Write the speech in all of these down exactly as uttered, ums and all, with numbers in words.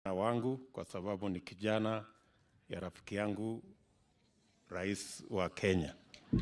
wangu kwa sababu ni kijana ya rafiki yangu rais wa Kenya.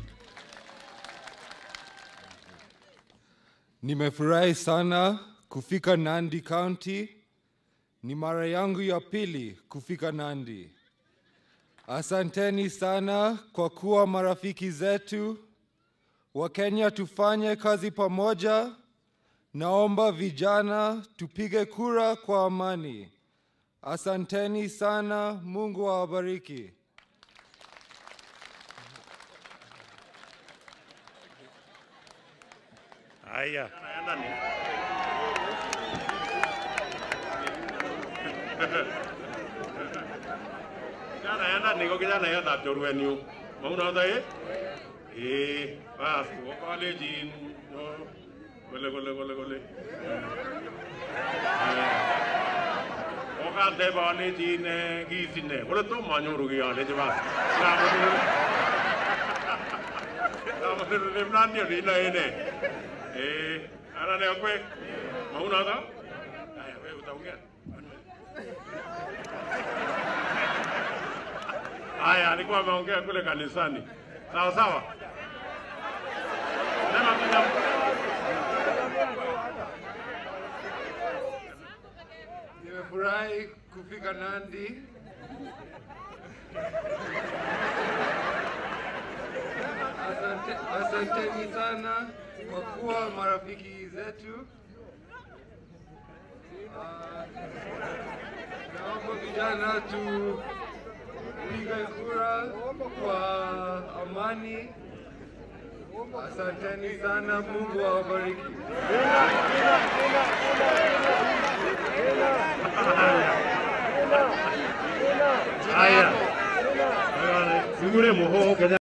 Nimefurahi sana kufika Nandi County. Ni mara yangu ya pili kufika Nandi. Asanteni sana kwa kuwa marafiki zetu. Wa Kenya tufanye kazi pamoja. Naomba vijana tupige kura kwa amani. Asanteni sana, Mungu awabariki. Haya. Jana yana niko kijana yana toruenu. Mauna dai? Eh, bas, wale jin. Gole gole gole gole. Oka de wale jin gi sinne. Gole to manyoru gi ale jaba. Samu. Samu ne mlani ni na ene. Eh, ana ne akwe. Mauna da? Aya, wewe utaongea. Aya, alikuwa ameongea kule kanisani. Sawa sawa. Sema kuna Nimefurahi kufika Nandi. Asante, asanteni sana kwa kuwa marafiki zetu. Uh, naomba vijana tu piga kura kwa amani. Asanteni sana, Mungu awabariki. Haya. Haya. Muhoho Kenyatta.